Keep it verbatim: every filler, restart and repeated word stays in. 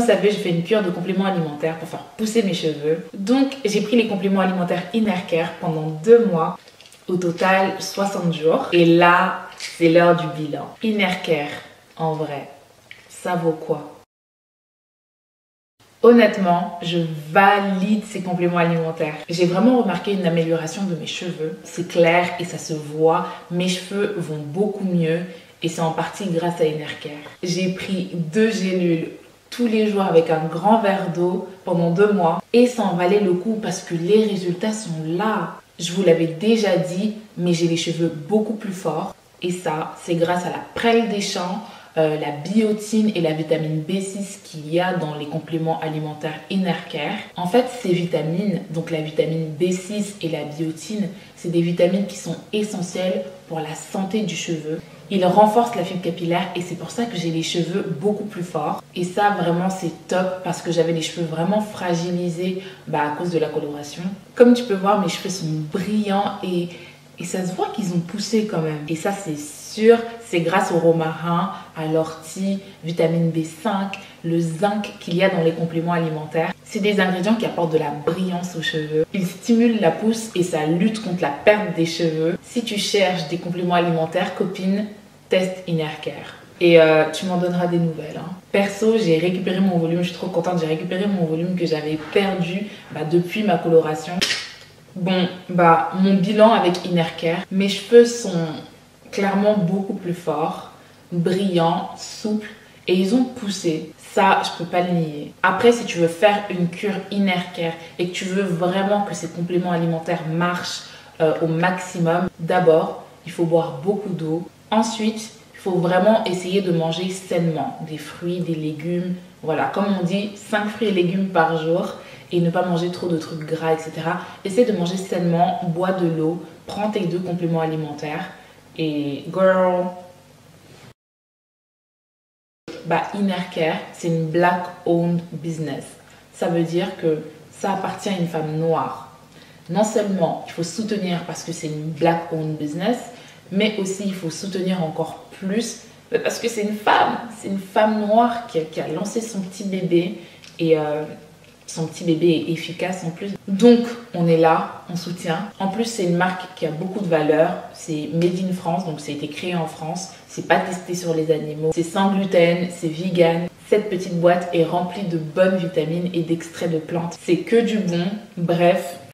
vous savez, je fais une cure de compléments alimentaires pour faire pousser mes cheveux. Donc, j'ai pris les compléments alimentaires Innercare pendant deux mois. Au total, soixante jours. Et là, c'est l'heure du bilan. Innercare, en vrai, ça vaut quoi? Honnêtement, je valide ces compléments alimentaires. J'ai vraiment remarqué une amélioration de mes cheveux. C'est clair et ça se voit. Mes cheveux vont beaucoup mieux et c'est en partie grâce à Innercare. J'ai pris deux gélules tous les jours avec un grand verre d'eau pendant deux mois et ça en valait le coup parce que les résultats sont là. Je vous l'avais déjà dit, mais j'ai les cheveux beaucoup plus forts et ça, c'est grâce à la prêle des champs, Euh, la biotine et la vitamine B six qu'il y a dans les compléments alimentaires Innercare. En fait, ces vitamines, donc la vitamine B six et la biotine, c'est des vitamines qui sont essentielles pour la santé du cheveu. Ils renforcent la fibre capillaire et c'est pour ça que j'ai les cheveux beaucoup plus forts. Et ça, vraiment, c'est top parce que j'avais les cheveux vraiment fragilisés bah, à cause de la coloration. Comme tu peux voir, mes cheveux sont brillants et, et ça se voit qu'ils ont poussé quand même. Et ça, c'est sûr, c'est grâce au romarin, à l'ortie, vitamine B cinq, le zinc qu'il y a dans les compléments alimentaires. C'est des ingrédients qui apportent de la brillance aux cheveux. Ils stimulent la pousse et ça lutte contre la perte des cheveux. Si tu cherches des compléments alimentaires, copine, teste Innercare. Et euh, tu m'en donneras des nouvelles. Hein. Perso, j'ai récupéré mon volume, je suis trop contente, j'ai récupéré mon volume que j'avais perdu bah, depuis ma coloration. Bon, bah mon bilan avec Innercare, mes cheveux sont clairement beaucoup plus forts, brillants, souples et ils ont poussé. Ça, je peux pas le nier. Après, si tu veux faire une cure Innercare et que tu veux vraiment que ces compléments alimentaires marchent euh, au maximum, d'abord, il faut boire beaucoup d'eau. Ensuite, il faut vraiment essayer de manger sainement, des fruits, des légumes. Voilà, comme on dit, cinq fruits et légumes par jour et ne pas manger trop de trucs gras, et cetera. Essaie de manger sainement, bois de l'eau, prends tes deux compléments alimentaires. Et girl, bah Innercare, c'est une black owned business. Ça veut dire que ça appartient à une femme noire. Non seulement il faut soutenir parce que c'est une black owned business, mais aussi il faut soutenir encore plus parce que c'est une femme. C'est une femme noire qui a, qui a lancé son petit bébé et euh, son petit bébé est efficace en plus. Donc, on est là, on soutient. En plus, c'est une marque qui a beaucoup de valeur. C'est made in France, donc ça a été créé en France. C'est pas testé sur les animaux. C'est sans gluten, c'est vegan. Cette petite boîte est remplie de bonnes vitamines et d'extraits de plantes. C'est que du bon. Bref,